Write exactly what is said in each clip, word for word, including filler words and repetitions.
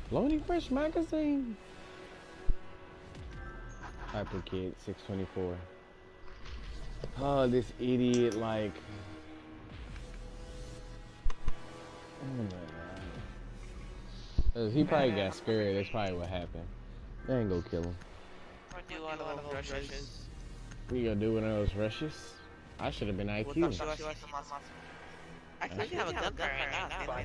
Loading fresh magazine. Hyper Kid six twenty-four. Oh, this idiot, like. Oh my god. He probably got scared. That's probably what happened. They ain't gonna kill him. I do one of those rushes. We gonna do one of those rushes? I should have been I Q. I think you have a gunfire right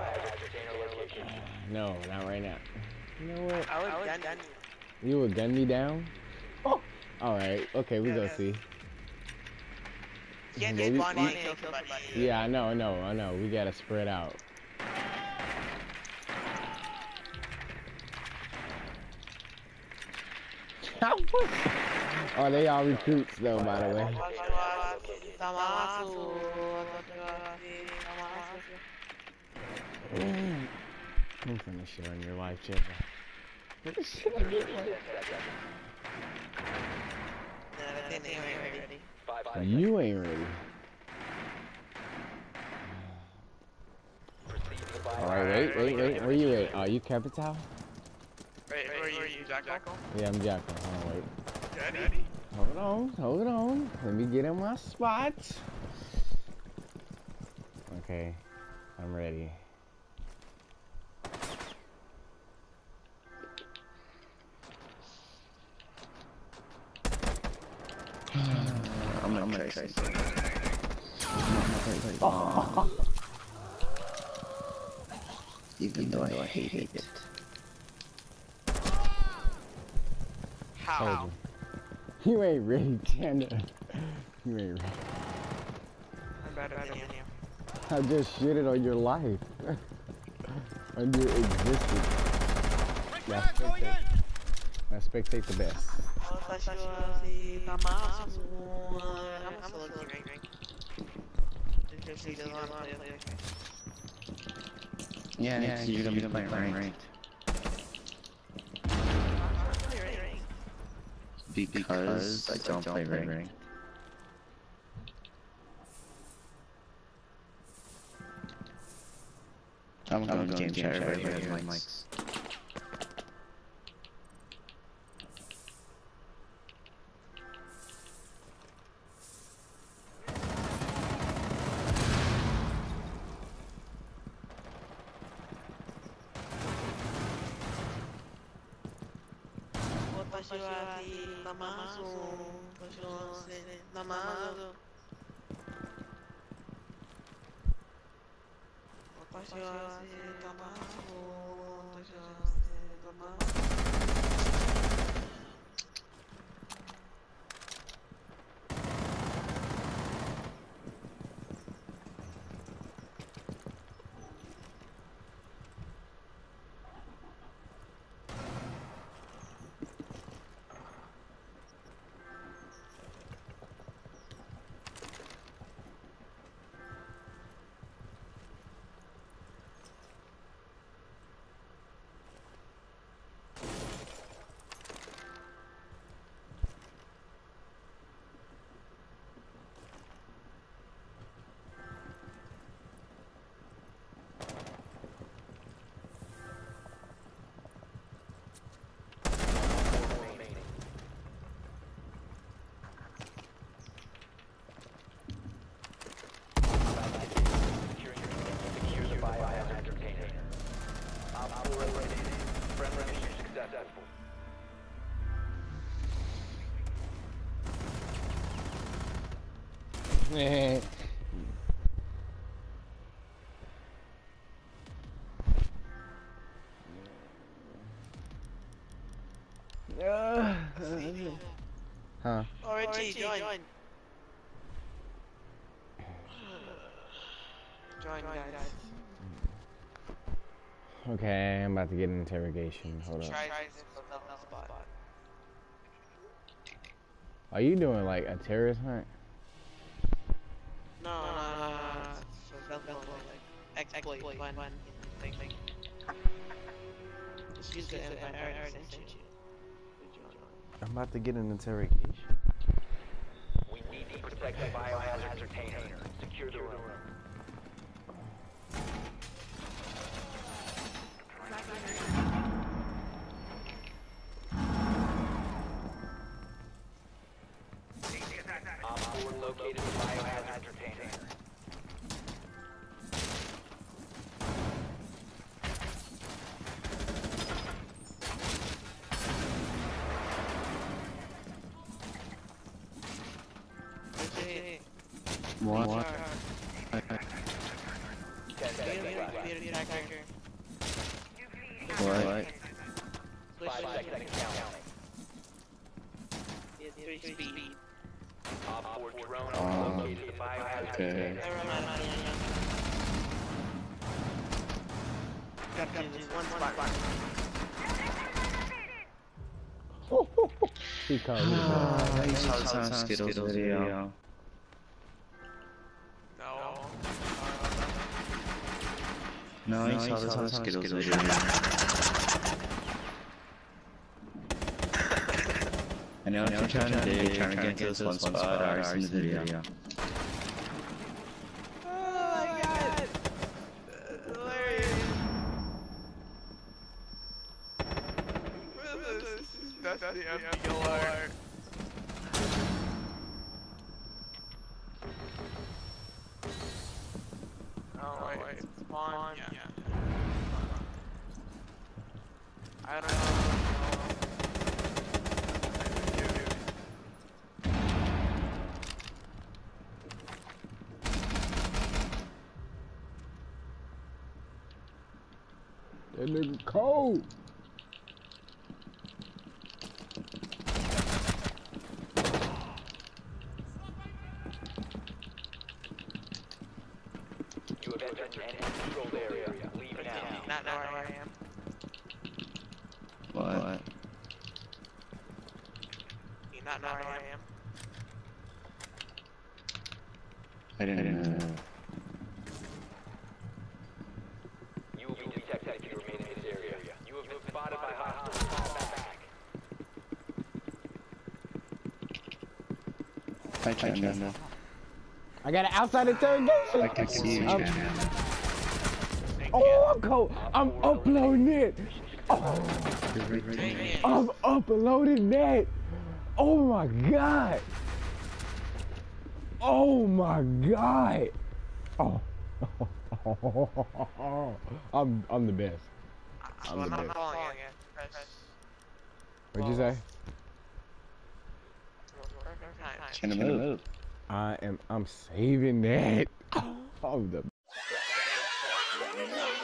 No, now. not right now. You know what? I would gun you. You would gun me down? Oh. Alright, okay, we gonna see. You can't just spawn in and kill somebody. Yeah, I know, I know, I know. We gotta spread out. Oh, they all recruits though, by the way. I'm finna shit on your life, Chip. You ain't ready. Alright, wait, wait, wait. Where you at? Oh, you Capital? Wait, who are you? You Jackal? Yeah, I'm Jackal. Hold on, wait. Ready? Hold on, hold on. Let me get in my spot. Okay, I'm ready. I'm gonna, I'm gonna try something. Oh. Even though I hate it. How? You ain't ready, Tanda. You ain't ready. I'm better than you. I just shitted on your life. On your existence. Now spectate. Now spectate the best. I'm still looking right, right. Yeah, yeah, you're gonna be playing ranked. Because I don't play ranked. I'm going to game chat right here with mics. Yeah. Uh, huh? Alright, join. Join, guys. Okay, I'm about to get an interrogation. Hold up. Are you doing like a terrorist hunt? No, no, no, no. So like exploit one thing. Just use the invite I already sent you. I'm about to get an interrogation. We need to protect the biohazard container. Secure the room. Right. What? What? Ten seconds left. What? Five seconds counting. Three speed. Op four drone Um, located the biohazard okay. container. Got got just one spot. He called me. I saw the Sound Skittles video. No. No, I saw the Sound Skittles video. I know what you're trying to do, trying to get into this one spot, ours in the video. Oh my god! Hilarious. That's the F D L R. Oh wait, spawn? Yeah. I don't know. That nigga cold. You have entered an enemy-controlled area. Leave now. Not know where I am. What? Do you not know where I am? I didn't know. You will be detected if you remain in this area. You have been spotted by hostiles. Fall back. Hi, Chanda. I got an outside interrogation. I can see you, I'm- Chanda. Oh, I'm cold. I'm uploading it. Oh, I'm uploading that. Oh my god. Oh my god. Oh. I'm I'm the best. I'm the best. What'd you say? Chanda, move. I am I'm saving that. I'm the